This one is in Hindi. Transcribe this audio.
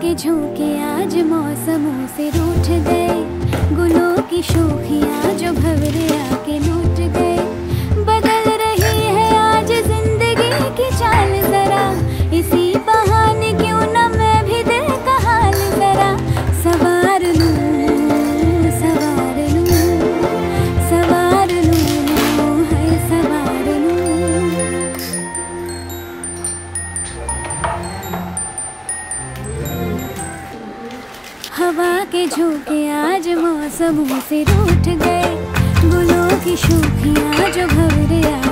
के झोंके आज मौसमों से रूठ गए, गुलों की शोखियाँ जो भंवरे आके लूट गए। बदल रही है आज जिंदगी की चाल जरा, इसी बहाने क्यों न मैं भी दिल का हाल जरा सवार लूं, सवार लूं, सवार लूं, है सवार लूं। हवा के झोंके आज मौसमों से रूठ गए, गुलों की शोखियाँ जो भंवरे